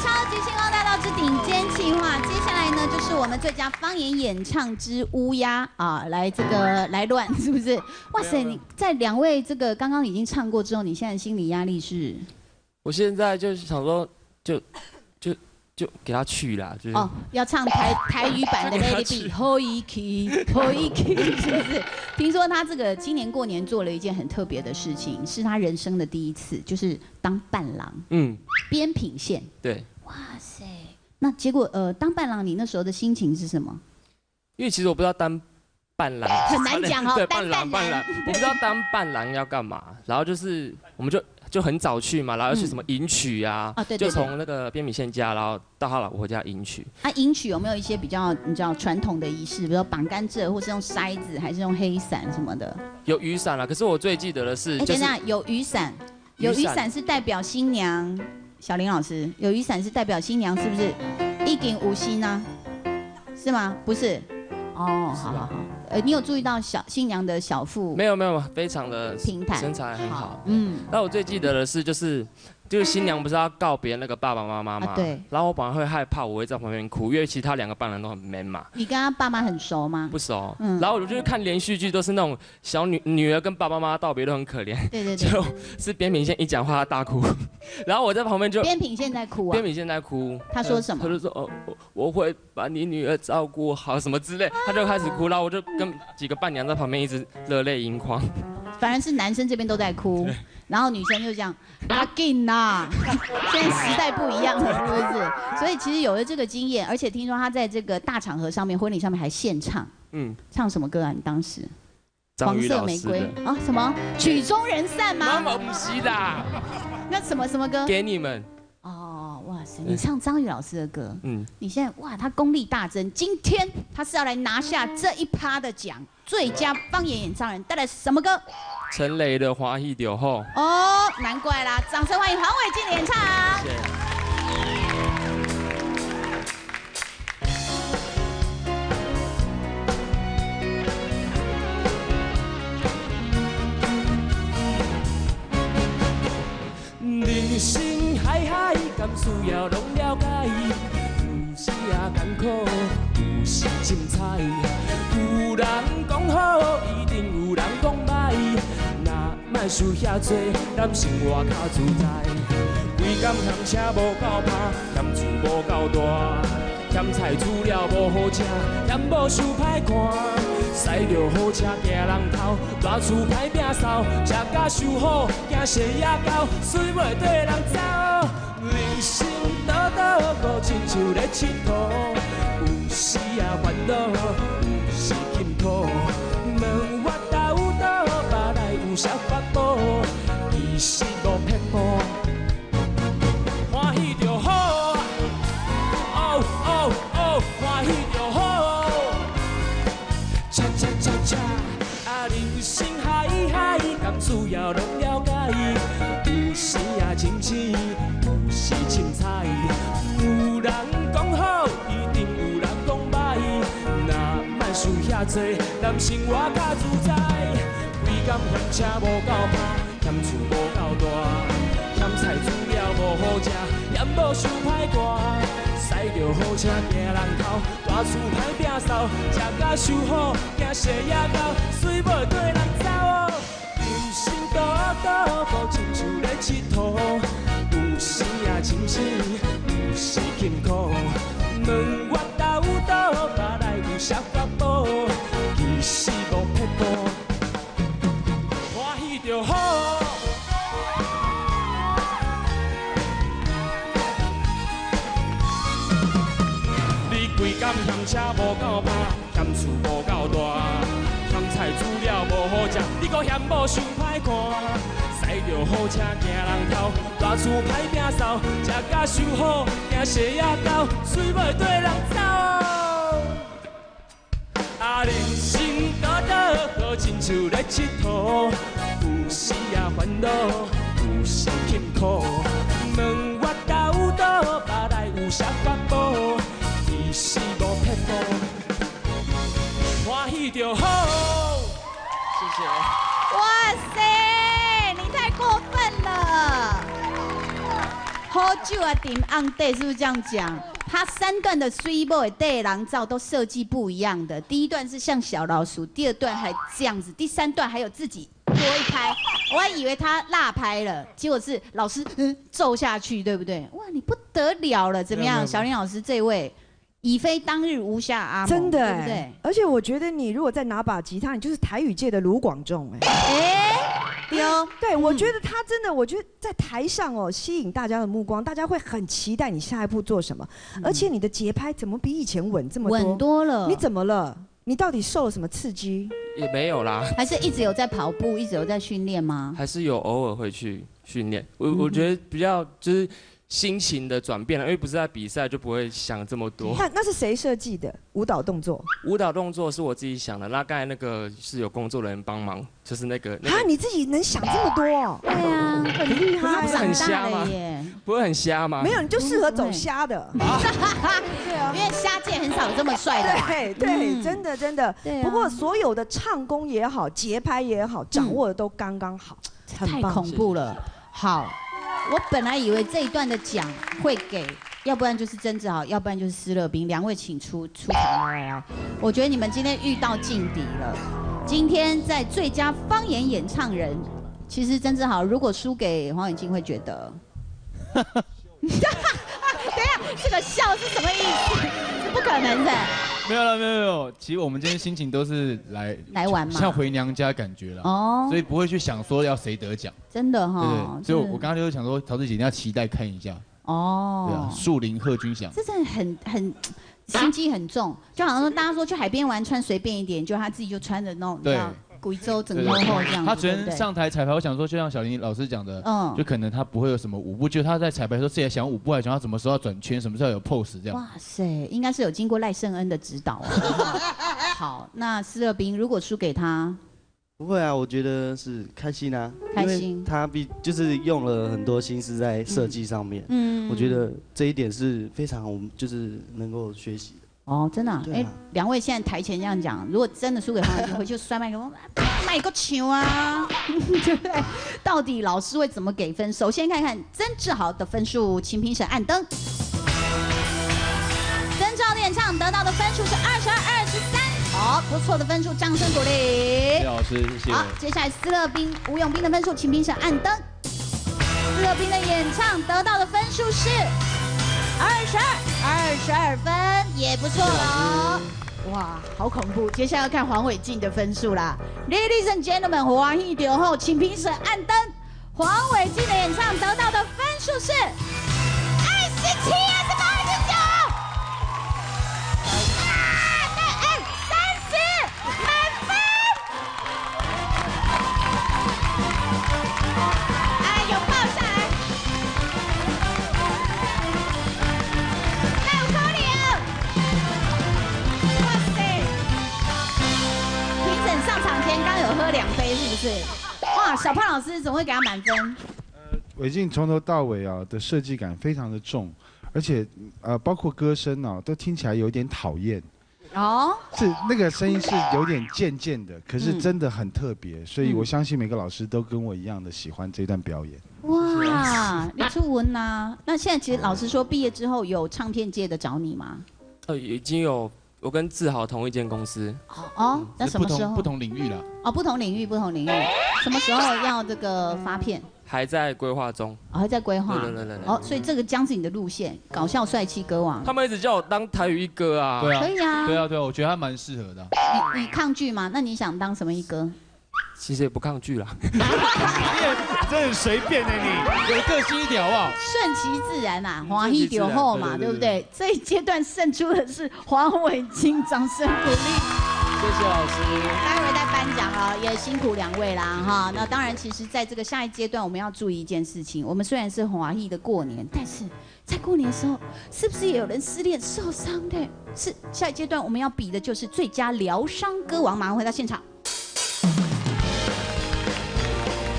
超级星光大道之顶尖企划，接下来呢就是我们最佳方言演唱之乌鸦啊，来乱是不是？哇塞，你在两位这个刚刚已经唱过之后，你现在心理压力是？我现在就是想说，就给他去啦，就是哦，要唱台语版的 Lady B， 后一 key， 是不是？听说他这个今年过年做了一件很特别的事情，是他人生的第一次，就是当伴郎，编品线。对。哇塞，那结果当伴郎，你那时候的心情是什么？ 因为其实我不知道当伴郎很难讲哦， 对，伴郎，我不知道当伴郎要干嘛，然后就是我们就很早去嘛，然后去什么迎娶啊，就从那个边米线家，然后到他老婆家迎娶。啊， 迎娶有没有一些比较你知道传统的仪式，比如说绑甘蔗，或是用筛子，还是用黑伞什么的？有雨伞啦，可是我最记得的是，等一下有雨伞，有雨伞是代表新娘。小林老师，有雨伞是代表新娘，是不是？一顶无心呢？是吗？不是。哦，好。你有注意到新娘的小腹？没有，非常的平坦，身材很好。那我最记得的是，就是新娘不是要告别那个爸爸妈妈嘛？对。然后我本来会害怕，我会在旁边哭，因为其他两个伴郎都很 man 嘛。你跟他爸妈很熟吗？不熟。然后我就是看连续剧，都是那种小女儿跟爸爸妈妈道别都很可怜。对。就是边品线一讲话，她大哭，然后我在旁边就边品线在哭啊。边品线在哭。他说什么？他就说我会把你女儿照顾好什么之类，他就开始哭，然后我就跟几个伴娘在旁边一直热泪盈眶。反而是男生这边都在哭。然后女生就这样，阿紧呐，现在时代不一样了，是不是？所以其实有了这个经验，而且听说他在这个大场合上面、婚礼上面还现唱，唱什么歌啊？你当时？黄色玫瑰啊？什么？曲终人散吗？妈妈不是啦。那什么歌？给你们。哦，哇塞！你唱张宇老师的歌，你现在哇，他功力大增。今天他是要来拿下这一趴的奖，最佳方言演唱人，带来什么歌？陈雷的《花一丢后》哦，难怪啦！掌声欢迎黄伟晋的演唱。谢谢。人生海海，甘需要拢了解？有时也艰苦，有时精彩。有人讲好，一定有人讲歹。莫想遐多，咱生活较自在。规工嫌车无够拍，嫌厝无够大，嫌菜煮了无好食，嫌某想歹看。驶着好车行人头，大厝歹摒扫，食甲收好，惊蛇野狗，水袂对人走。人生倒倒无亲像咧佚佗，有时也烦恼，有时辛苦。问我斗倒，别来有啥法宝？其实无骗步，欢喜就好。哦哦哦，欢喜就好。恰恰恰恰，啊，人生海海，甘需要拢了解？有时也清醒，有时凊彩。有人讲好，一定有人讲歹。若莫想遐多，咱生活较自在。规工嫌车无够拍，嫌厝无够大，嫌菜煮了无好食，嫌某想歹看。驶着好车行人头，大厝歹摒扫，食甲收好，惊蛇野狗，水袂对人走。人生倒倒，无亲像咧佚佗，有时也清醒，有时辛苦。问我斗倒，别来有啥法宝？其实无骗步，欢喜就好。规工嫌车无够拍，嫌厝无够大，嫌菜煮了无好食，你搁嫌某想歹看。驶着好车行人头，大厝歹摒扫，食甲收好，惊蛇野狗，水袂对人走。啊，人生倒倒，好亲像咧佚佗，有时也烦恼，有时辛苦。问我斗倒，别来有啥法宝？其实无骗步，欢喜就好。谢谢。哇塞，你太过分了！好酒啊，dim on day 是不是这样讲？他3段的水某的对狼照都设计不一样的，第1段是像小老鼠，第2段还这样子，第3段还有自己多一拍，我还以为他落拍了，结果是老师奏下去，对不对？哇，你不得了了，怎么样？小林老师这位。已非当日无下阿蒙， 真的， 对不对？ 而且我觉得你如果再拿把吉他，你就是台语界的卢广仲，对，我觉得他真的，我觉得在台上哦，吸引大家的目光，大家会很期待你下一步做什么，而且你的节拍怎么比以前稳这么多？ 稳多了， 你怎么了？你到底受了什么刺激？ 也没有啦， 还是一直有在跑步，一直有在训练吗？ 还是有偶尔会去训练。我觉得比较就是心情的转变了，因为不是在比赛，就不会想这么多。 那是谁设计的舞蹈动作？ 舞蹈动作是我自己想的，那刚才那个是有工作人员帮忙，就是那个。 你自己能想这么多哦？ 对啊，很厉害， 不是很瞎吗？不会很瞎吗？ 没有，你就适合走瞎的。 对啊，因为瞎界很少有这么帅的。 对，真的真的。不过所有的唱功也好，节拍也好，掌握的都刚刚好， 太恐怖了。好。我本来以为这一段的奖会给，要不然就是曾志豪，要不然就是施乐彬，2位请出场来。我觉得你们今天遇到劲敌了。今天在最佳方言演唱人，其实曾志豪如果输给黄远晶，会觉得，等一下，这个笑是什么意思？是不可能的。 没有，其实我们今天心情都是来玩嘛， 像回娘家感觉了哦，所以不会去想说要谁得奖， 真的哈。 对，所以我刚刚就是想说，陶子姐你要期待看一下哦，对啊，树林贺军翔， 这真的很心机很重，就好像说大家说去海边玩穿随便一点，就他自己就穿着那种对。贵州整个后这样。 他昨天上台彩排，我想说，就像小林老师讲的，就可能他不会有什么舞步，就他在彩排的时候自己也想舞步，还想他什么时候要转圈，什么时候有 pose 这样。哇塞，应该是有经过赖圣恩的指导啊。好，那施乐彬如果输给他， 不会啊，我觉得是开心啊， 开心。 他就是用了很多心思在设计上面，我觉得这一点是非常我们就是能够学习的。 哦，真的、啊，哎，2位现在台前这样讲，如果真的输给黄伟晶，回去摔麦克风，卖个球啊，对不对？到底老师会怎么给分？首先看看曾志豪的分数，请评审按灯。曾志豪的演唱得到的分数是22-23，好，不错的分数，掌声鼓励。 谢谢老师，谢谢。 好，接下来施乐彬、吴永彬的分数，请评审按灯。施乐彬的演唱得到的分数是22分，也不错了。哇，好恐怖！接下来要看黄伟晋的分数啦。Ladies and gentlemen， 欢喜就好，请评审按灯。黄伟晋的演唱得到的分数是27、29。喝2杯是不是？哇，小胖老师怎么会给他满分？ 伟晋从头到尾啊的设计感非常的重，而且包括歌声啊都听起来有点讨厌。哦，是那个声音是有点渐渐的，可是真的很特别，所以我相信每个老师都跟我一样的喜欢这段表演。 哇，李初文呐，那现在其实老师说毕业之后有唱片界的找你吗？ 已经有。我跟志豪同一间公司哦，那什么时候？ 不同领域了。 哦，不同领域，什么时候要这个发片？ 还在规划中。 哦，还在规划。 对。 哦，所以这个将是你的路线，搞笑帅气歌王。 他们一直叫我当台语一哥啊。 对啊。 可以啊。 对啊，我觉得他蛮适合的。 你抗拒吗？那你想当什么一哥？ 其实也不抗拒啦。 真很随便的你，有个性一点好不好？ 顺其自然啊，欢喜就好嘛，对不对？这一阶段胜出的是黄伟晋，掌声鼓励。 谢谢老师。 待会再颁奖啊，也辛苦2位啦哈。那当然，其实在这个下一阶段，我们要注意一件事情。我们虽然是华裔的过年，但是在过年的时候，是不是也有人失恋受伤的？是下一阶段我们要比的就是最佳疗伤歌王。马上回到现场。